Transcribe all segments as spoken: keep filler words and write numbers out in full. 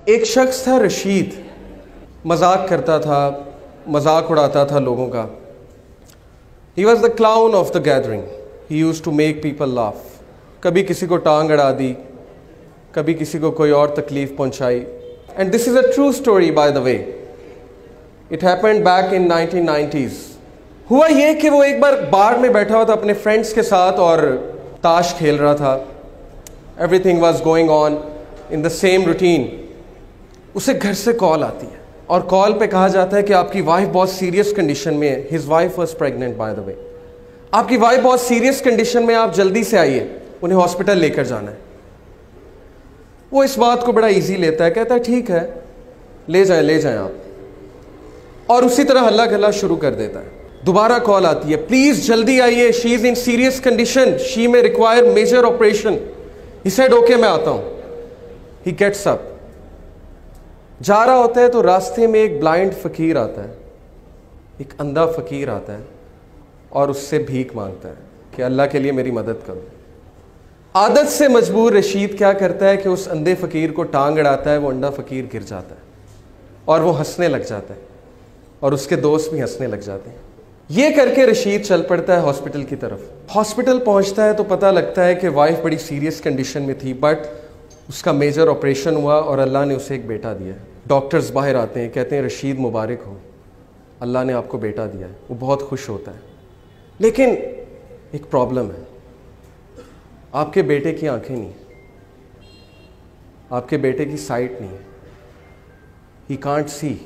एक शख्स था रशीद, मजाक करता था, मजाक उड़ाता था लोगों का। He was the clown of the gathering. He used to make people laugh. कभी किसी को टांग अड़ा दी, कभी किसी को कोई और तकलीफ पहुंचाई। And this is a true story by the way. It happened back in nineteen nineties. हुआ ये कि वो एक बार बार में बैठा हुआ था अपने फ्रेंड्स के साथ और ताश खेल रहा था। Everything was going on in the same routine. उसे घर से कॉल आती है और कॉल पे कहा जाता है कि आपकी वाइफ बहुत सीरियस कंडीशन में है। His wife was pregnant by the way. आपकी वाइफ बहुत सीरियस कंडीशन में, आप जल्दी से आइए, उन्हें हॉस्पिटल लेकर जाना है। वो इस बात को बड़ा इजी लेता है, कहता है ठीक है, ले जाएं ले जाएं आप, और उसी तरह हल्ला गल्ला शुरू कर देता है। दोबारा कॉल आती है, प्लीज जल्दी आइए, she is in serious condition, she may require major operation. He said okay, मैं आता हूं। ही गेट्स अप, जा रहा होता है तो रास्ते में एक ब्लाइंड फकीर आता है, एक अंधा फकीर आता है और उससे भीख मांगता है कि अल्लाह के लिए मेरी मदद करो। आदत से मजबूर रशीद क्या करता है कि उस अंधे फकीर को टांग अड़ाता है। वो अंधा फकीर गिर जाता है और वो हंसने लग जाता है और उसके दोस्त भी हंसने लग जाते हैं। ये करके रशीद चल पड़ता है हॉस्पिटल की तरफ। हॉस्पिटल पहुंचता है तो पता लगता है कि वाइफ बड़ी सीरियस कंडीशन में थी, बट उसका मेजर ऑपरेशन हुआ और अल्लाह ने उसे एक बेटा दिया है। डॉक्टर्स बाहर आते हैं, कहते हैं रशीद मुबारक हो, अल्लाह ने आपको बेटा दिया है। वो बहुत खुश होता है, लेकिन एक प्रॉब्लम है, आपके बेटे की आंखें नहीं, आपके बेटे की साइट नहीं है, ही कांट सी।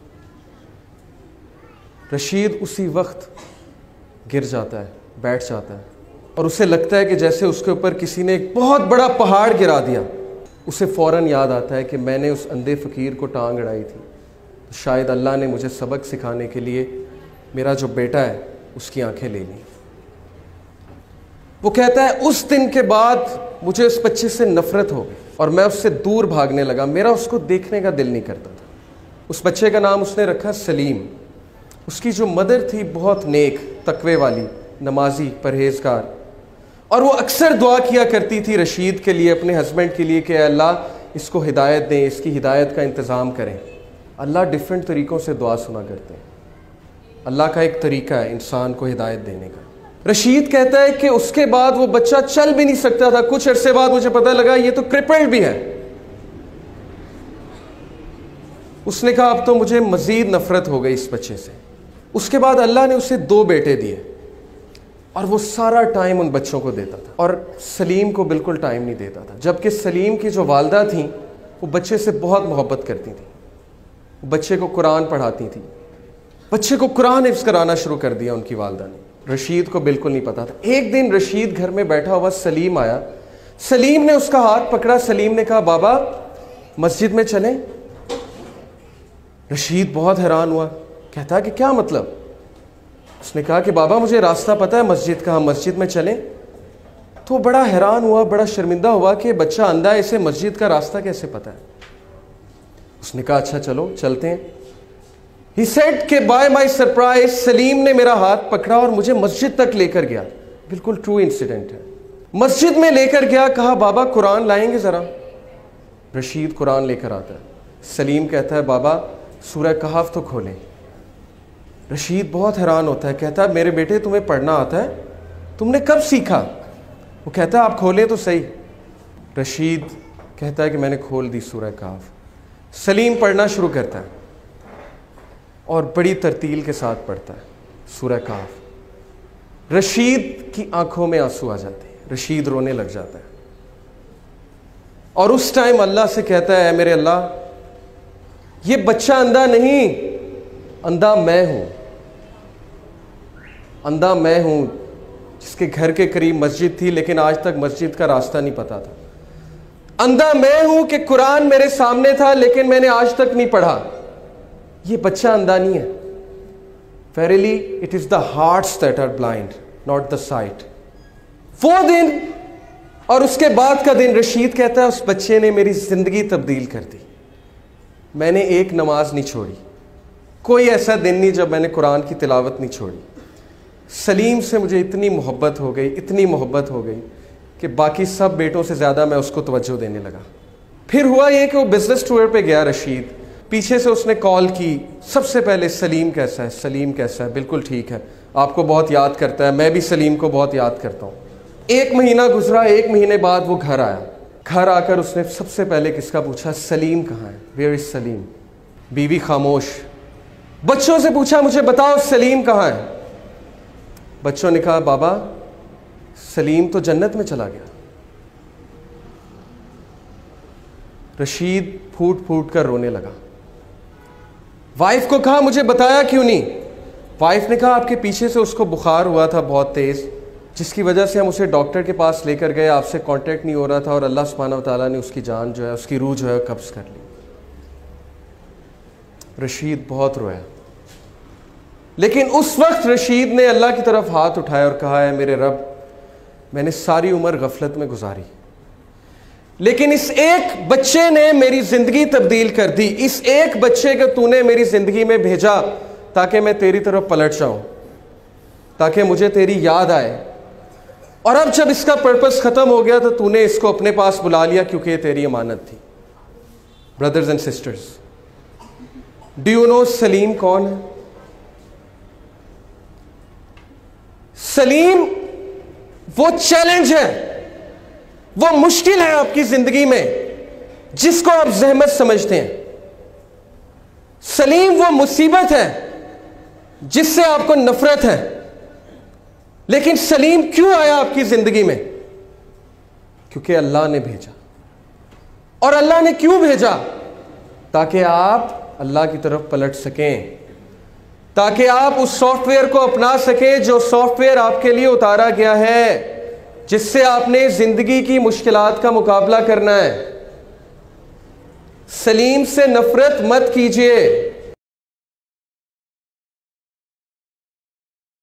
रशीद उसी वक्त गिर जाता है, बैठ जाता है और उसे लगता है कि जैसे उसके ऊपर किसी ने एक बहुत बड़ा पहाड़ गिरा दिया। उसे फ़ौरन याद आता है कि मैंने उस अंधे फ़कीर को टांग अड़ाई थी, तो शायद अल्लाह ने मुझे सबक सिखाने के लिए मेरा जो बेटा है उसकी आंखें ले ली। वो कहता है उस दिन के बाद मुझे उस बच्चे से नफ़रत हो गई और मैं उससे दूर भागने लगा। मेरा उसको देखने का दिल नहीं करता था। उस बच्चे का नाम उसने रखा सलीम। उसकी जो मदर थी बहुत नेक, तकवे वाली, नमाजी, परहेजगार, और वो अक्सर दुआ किया करती थी रशीद के लिए, अपने हस्बैंड के लिए कि अल्लाह इसको हिदायत दें, इसकी हिदायत का इंतज़ाम करें। अल्लाह डिफरेंट तरीक़ों से दुआ सुना करते हैं। अल्लाह का एक तरीका है इंसान को हिदायत देने का। रशीद कहता है कि उसके बाद वो बच्चा चल भी नहीं सकता था। कुछ अरसे बाद मुझे पता लगा ये तो क्रिपल्ड भी है। उसने कहा अब तो मुझे मज़ीद नफ़रत हो गई इस बच्चे से। उसके बाद अल्लाह ने उसे दो बेटे दिए और वो सारा टाइम उन बच्चों को देता था और सलीम को बिल्कुल टाइम नहीं देता था। जबकि सलीम की जो वालदा थी वो बच्चे से बहुत मोहब्बत करती थी, वो बच्चे को कुरान पढ़ाती थी, बच्चे को कुरान हिफ्ज़ कराना शुरू कर दिया उनकी वालदा ने। रशीद को बिल्कुल नहीं पता था। एक दिन रशीद घर में बैठा हुआ सलीम आया। सलीम ने उसका हाथ पकड़ा। सलीम ने कहा बाबा मस्जिद में चलें। रशीद बहुत हैरान हुआ, कहता कि क्या मतलब? उसने कहा कि बाबा मुझे रास्ता पता है मस्जिद का, हम मस्जिद में चलें। तो बड़ा हैरान हुआ, बड़ा शर्मिंदा हुआ कि बच्चा अंधा है, इसे मस्जिद का रास्ता कैसे पता है। उसने कहा अच्छा चलो चलते हैं। He said कि बाय माई सरप्राइज सलीम ने मेरा हाथ पकड़ा और मुझे मस्जिद तक लेकर गया। बिल्कुल ट्रू इंसिडेंट है। मस्जिद में लेकर गया, कहा बाबा कुरान लाएंगे ज़रा। रशीद कुरान लेकर आता है। सलीम कहता है बाबा सूरह कहफ तो खोलें। रशीद बहुत हैरान होता है, कहता है मेरे बेटे तुम्हें पढ़ना आता है, तुमने कब सीखा? वो कहता है आप खोलें तो सही। रशीद कहता है कि मैंने खोल दी सूरह कहफ। सलीम पढ़ना शुरू करता है और बड़ी तरतील के साथ पढ़ता है सूरह कहफ। रशीद की आंखों में आंसू आ जाते हैं, रशीद रोने लग जाता है और उस टाइम अल्लाह से कहता है मेरे अल्लाह ये बच्चा अंधा नहीं, अंधा मैं हूं, अंधा मैं हूं जिसके घर के करीब मस्जिद थी लेकिन आज तक मस्जिद का रास्ता नहीं पता था। अंधा मैं हूं कि कुरान मेरे सामने था लेकिन मैंने आज तक नहीं पढ़ा। ये बच्चा अंधा नहीं है। Verily it is the hearts that are blind, not the sight. वो दिन और उसके बाद का दिन, रशीद कहता है उस बच्चे ने मेरी जिंदगी तब्दील कर दी। मैंने एक नमाज नहीं छोड़ी, कोई ऐसा दिन नहीं जब मैंने कुरान की तिलावत नहीं छोड़ी। सलीम से मुझे इतनी मोहब्बत हो गई, इतनी मोहब्बत हो गई कि बाकी सब बेटों से ज़्यादा मैं उसको तवज्जो देने लगा। फिर हुआ ये कि वो बिजनेस टूर पे गया रशीद, पीछे से उसने कॉल की, सबसे पहले सलीम कैसा है, सलीम कैसा है, बिल्कुल ठीक है, आपको बहुत याद करता है, मैं भी सलीम को बहुत याद करता हूँ। एक महीना गुजरा, एक महीने बाद वो घर आया। घर आकर उसने सबसे पहले किसका पूछा, सलीम कहाँ है, वेयर इज सलीम। बीवी खामोश। बच्चों से पूछा, मुझे बताओ सलीम कहाँ है। बच्चों ने कहा, बाबा सलीम तो जन्नत में चला गया। रशीद फूट फूट कर रोने लगा। वाइफ को कहा, मुझे बताया क्यों नहीं। वाइफ ने कहा, आपके पीछे से उसको बुखार हुआ था बहुत तेज, जिसकी वजह से हम उसे डॉक्टर के पास लेकर गए, आपसे कांटेक्ट नहीं हो रहा था और अल्लाह सुब्हानहू व तआला ने उसकी जान जो है, उसकी रूह जो है कब्ज़ कर ली। रशीद बहुत रोया, लेकिन उस वक्त रशीद ने अल्लाह की तरफ हाथ उठाया और कहा, है मेरे रब, मैंने सारी उम्र गफलत में गुजारी, लेकिन इस एक बच्चे ने मेरी ज़िंदगी तब्दील कर दी। इस एक बच्चे को तूने मेरी ज़िंदगी में भेजा ताकि मैं तेरी तरफ पलट जाऊं, ताकि मुझे तेरी याद आए। और अब जब इसका पर्पस ख़त्म हो गया तो तूने इसको अपने पास बुला लिया, क्योंकि ये तेरी अमानत थी। Brothers and sisters, do you know Salim कौन है? सलीम वो चैलेंज है, वो मुश्किल है आपकी जिंदगी में जिसको आप जहमत समझते हैं। सलीम वो मुसीबत है जिससे आपको नफरत है। लेकिन सलीम क्यों आया आपकी जिंदगी में? क्योंकि अल्लाह ने भेजा। और अल्लाह ने क्यों भेजा? ताकि आप अल्लाह की तरफ पलट सकें, ताकि आप उस सॉफ्टवेयर को अपना सकें जो सॉफ्टवेयर आपके लिए उतारा गया है, जिससे आपने जिंदगी की मुश्किलात का मुकाबला करना है। सलीम से नफरत मत कीजिए।